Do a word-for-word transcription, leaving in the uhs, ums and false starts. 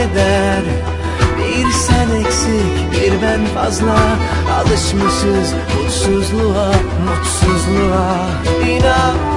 eder. Bir sen eksik, bir ben fazla, alışmışız mutsuzluğa, mutsuzluğa. İnan